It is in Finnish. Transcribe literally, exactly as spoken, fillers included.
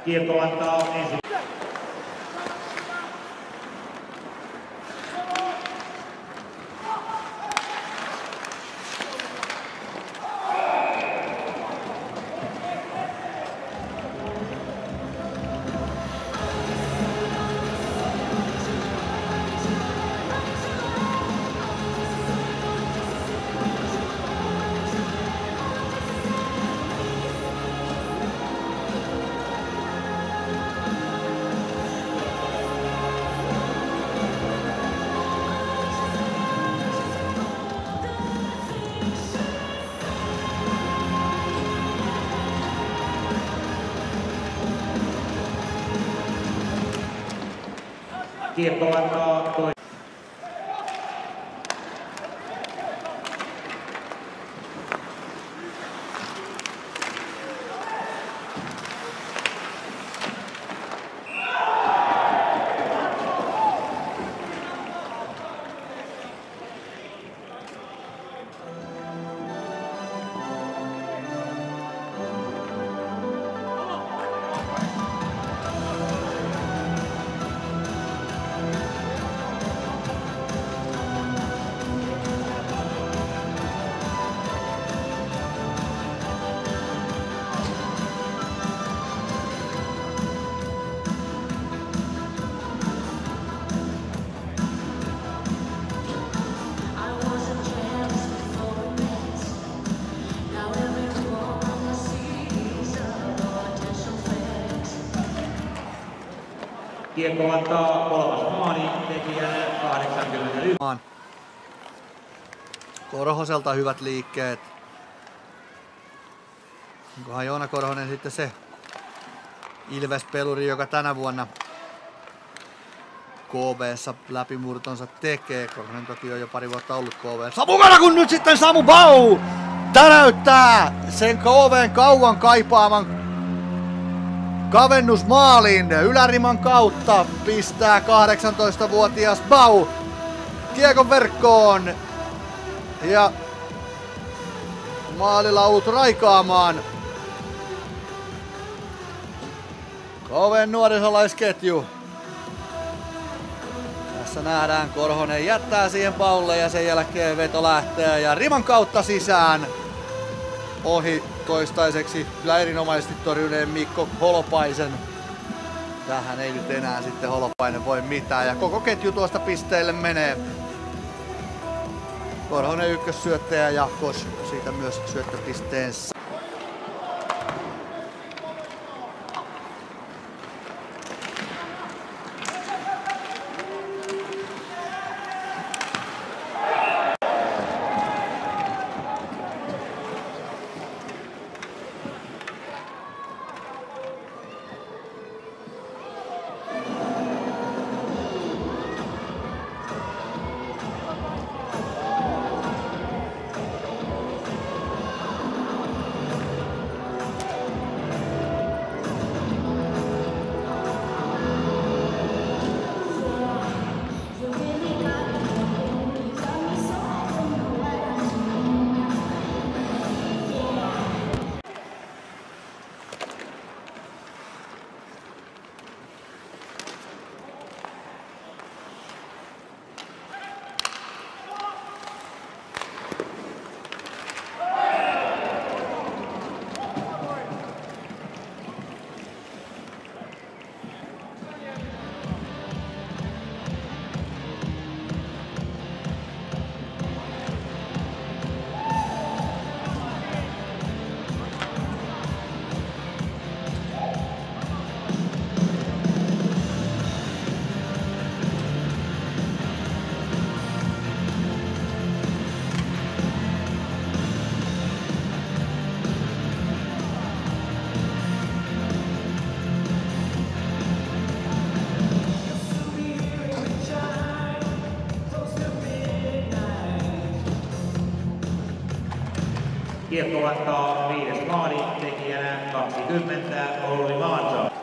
Kiekko antaa ensin. Kiekko antaa toi. Kiekko antaa kolmas maali tekijänä kahdeksankymmentäyksi. Korhoselta hyvät liikkeet. Onkohan Joona Korhonen sitten se Ilves-peluri, joka tänä vuonna K V:ssä läpimurtonsa tekee. Korhonen toki on jo pari vuotta ollut K V:ssä mukana, kun nyt sitten Samu Bau täräyttää sen K V:n kauan kaipaaman kavennusmaalin yläriman kautta. Pistää kahdeksantoistavuotias Bau kiekon verkkoon ja maalilaulut raikaamaan. K V:n nuorisolaisketju. Tässä nähdään Korhonen jättää siihen Baulle ja sen jälkeen veto lähtee ja riman kautta sisään. Ohi toistaiseksi kyllä erinomaisesti torjuneen Mikko Holopaisen. Tähän ei nyt enää sitten Holopainen voi mitään ja koko ketju tuosta pisteelle menee. Korhonen ykkössyöttäjä ja Kos siitä myös syöttöpisteensä. Kiekko antaa viides maali tekijänä kaksikymmentä Olli Maansa.